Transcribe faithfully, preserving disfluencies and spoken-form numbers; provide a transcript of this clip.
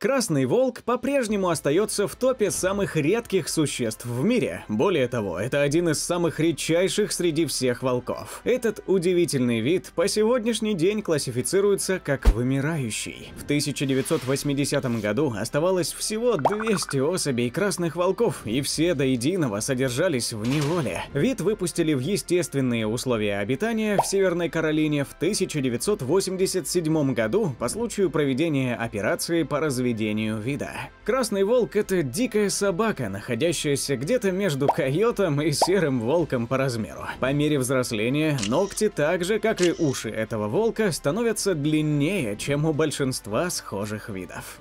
Красный волк по-прежнему остается в топе самых редких существ в мире. Более того, это один из самых редчайших среди всех волков. Этот удивительный вид по сегодняшний день классифицируется как вымирающий. В тысяча девятьсот восьмидесятом году оставалось всего двести особей красных волков, и все до единого содержались в неволе. Вид выпустили в естественные условия обитания в Северной Каролине в тысяча девятьсот восемьдесят седьмом году по случаю проведения операции по разведению вида. Красный волк — это дикая собака, находящаяся где-то между койотом и серым волком по размеру. По мере взросления ногти, так же как и уши этого волка, становятся длиннее, чем у большинства схожих видов.